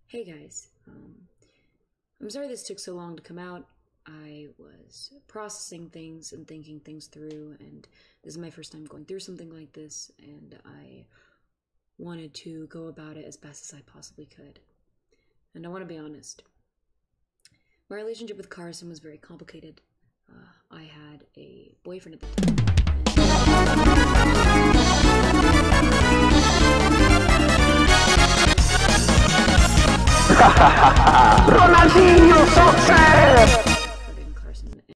Hey guys, I'm sorry this took so long to come out. I was processing things and thinking things through, and this is my first time going through something like this, and I wanted to go about it as best as I possibly could. And I want to be honest. My relationship with Carson was very complicated. I had a boyfriend at the time. Ronaldino, so sad!